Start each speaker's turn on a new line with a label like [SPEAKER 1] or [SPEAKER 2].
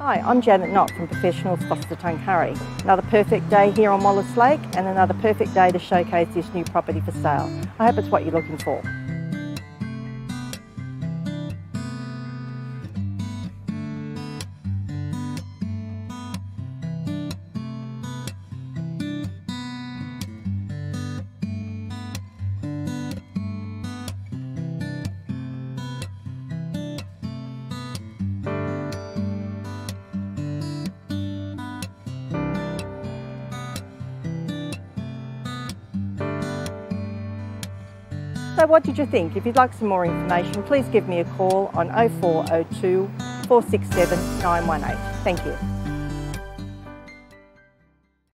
[SPEAKER 1] Hi, I'm Janet Knott from Professionals Forster. Another perfect day here on Wallace Lake and another perfect day to showcase this new property for sale. I hope it's what you're looking for. So what did you think? If you'd like some more information, please give me a call on 0402 467 918. Thank you.